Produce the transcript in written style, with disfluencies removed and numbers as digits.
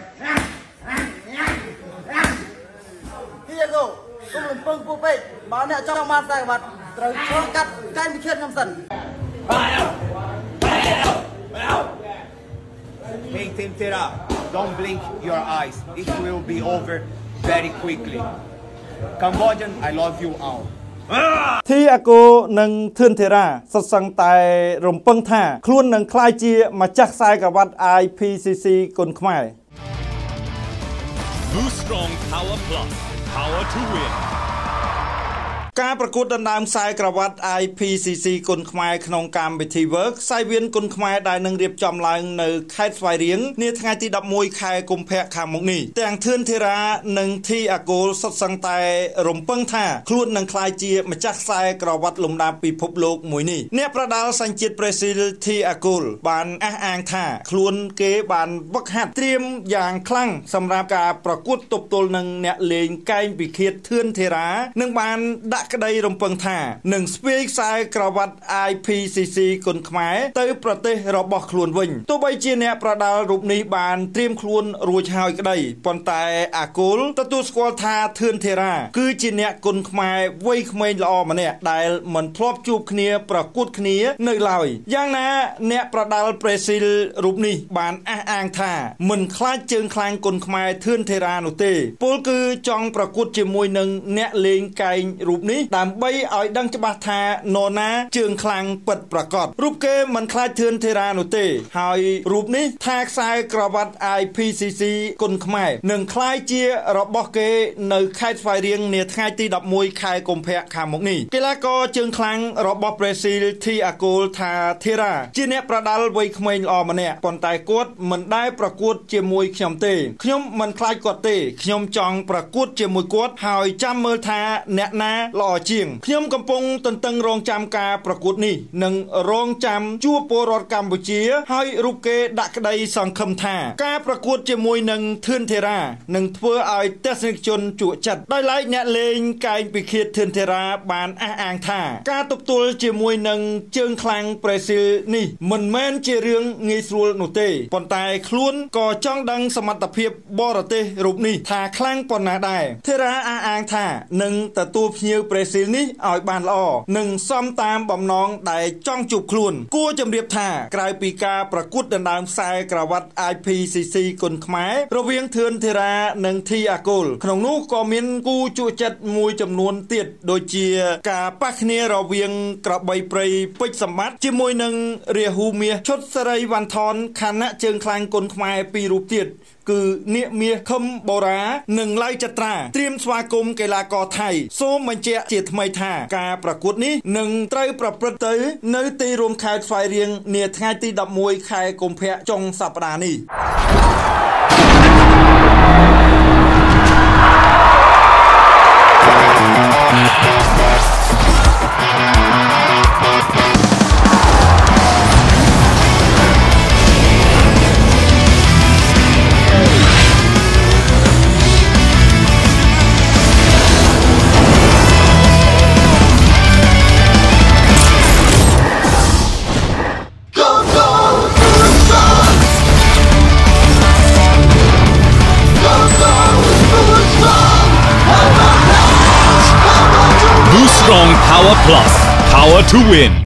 Thiago cũng làm pưng phụ bê bảo nè cho man tay mặt rồi cho cắt cái bị khiên trong sân. Hey Tempera, don't blink your eyes. It will be over very quickly. Cambodian, I love you all. Thiago និង Tempera សុទ្ធសឹងតែរំពឹងថាខ្លួននឹងក្លាយជាម្ចាស់ខ្សែក្រវ៉ាត់ IPCC គុនខ្មែរ Boost Strong Power Plus Power to Win ការប្រកួតដណ្ដើមខ្សែក្រវ៉ាត់ IPCC គុនខ្មែរក្នុងកម្មវិធី Work ខ្សែវៀនគុនខ្មែរដែលនឹងរៀបចំឡើងនៅខេត្តស្វាយរៀងនាថ្ងៃទី 11 ខែកុម្ភៈខាងមុខនេះទាំង Tempera និង Thiago សុទ្ធសឹងតែរំពឹងថាខ្លួននឹងក្លាយជាម្ចាស់ខ្សែក្រវ៉ាត់លំដាប់ពិភពលោកមួយនេះអ្នកប្រដាល់សញ្ជាតិប្រេស៊ីល Thiago បានអះអាងថាខ្លួនគេបានវឹកហាត់ត្រៀមយ៉ាងខ្លាំងសម្រាប់ការប្រកួតទប់ទល់នឹងអ្នកលេងកែងពិឃាត Tempera នឹងបានដាក់ក្តីរំពឹងថានឹងស្ពាយខ្សែក្រវ៉ាត់ IPCC គុនខ្មែរទៅប្រទេសរបស់ខ្លួនវិញទោះបីជាអ្នកប្រដាល់រូបនេះបានត្រៀមខ្លួនរួចហើយក្តីប៉ុន្តែអាគូលទទួលស្គាល់ថា Tempera គឺជាអ្នកគុនខ្មែរវ័យក្មេងល្អម្នាក់ដែលមិនធ្លាប់ជួបគ្នាប្រកួតគ្នានៅឡើយយ៉ាងណាអ្នកប្រដាល់ប្រេស៊ីលរូបនេះបានអះអាងថាមិនខ្លាចជើងខ្លាំងគុនខ្មែរ Tempera នោះទេពលគឺចង់ប្រកួតជាមួយនឹងអ្នកលេងកែងរូបនេះដើម្បីឲ្យដឹងច្បាស់ថានរណាជើងខ្លាំងពិតប្រាកដរូបគេមិនខ្លាចTemperaនោះទេហើយរូបនេះថាខ្សែក្រវ៉ាត់ IPCC គុនខ្មែរនឹងខ្លាយជារបស់គេនៅខេត្តស្វាយរៀងនាថ្ងៃទី 11 ខែកុម្ភៈខាងមុខនេះកីឡាករជើងខ្លាំងរបស់ប្រេស៊ីល Thiago ថា Tempera ជាអ្នកប្រដាល់វ័យក្មេងល្អម្នាក់ប៉ុន្តែគាត់មិនដែលប្រកួតជាមួយខ្ញុំទេខ្ញុំមិនខ្លាចគាត់ទេខ្ញុំចង់ប្រកួតជាមួយគាត់ហើយចាំមើលថាអ្នកណាល្អជាងខ្ញុំកំពុងទន្ទឹងរង់ចាំការប្រកួតនេះនិងរង់ចាំជួបពលរដ្ឋកម្ពុជាហើយរូបគេដាក់ក្តីសង្ឃឹមថាការប្រកួតជាមួយនឹង Tempera នឹងធ្វើឲ្យទស្សនិកជនជក់ចិត្តដោយឡែកអ្នកលេងកែងពិឃាត Tempera បានអះអាងថាការទប់ទល់ជាមួយនឹងជើងខ្លាំងប្រេស៊ីលនេះមិនមែនជារឿងងាយស្រួលនោះទេប៉ុន្តែខ្លួនក៏ចង់ដឹងសមត្ថភាពបរទេសរូបនេះថាខ្លាំងប៉ុណ្ណាដែរ Tempera អះអាងថានឹងទទួលភ្ញៀវប្រេស៊ីលនេះឲ្យបានល្អនិងសមតាមបំណងដែលចង់ជួបខ្លួនគួរជម្រាបថាក្រៅពីការប្រកួតដណ្ដើមខ្សែក្រវ៉ាត់ IPCC គុនខ្មែររវាង Tempera និង Thiago ក្នុងនោះក៏មានគូជក់ចិត្តមួយចំនួនទៀតដូចជាការប៉ះគ្នារវាងក្របីព្រៃពេជ្រសម្បត្តិជាមួយនឹងរាហូមាសឈុតសេរីវ៉ាន់ថនខណៈជើងខ្លាំងគុនខ្មែរពីររូបទៀតគឺនាគមាសខឹមបូរ៉ានិងឡៃចត្រាត្រៀមស្វាគមន៍កីឡាករថៃសូមបញ្ជាក់ជាថ្មីថាការប្រកួតនេះនឹងត្រូវប្រព្រឹត្តទៅនៅទីរួមខេត្តស្វាយរៀងនាថ្ងៃទី 11 ខែកុម្ភៈចុងសប្តាហ៍នេះ Boost Strong Power Plus Power to Win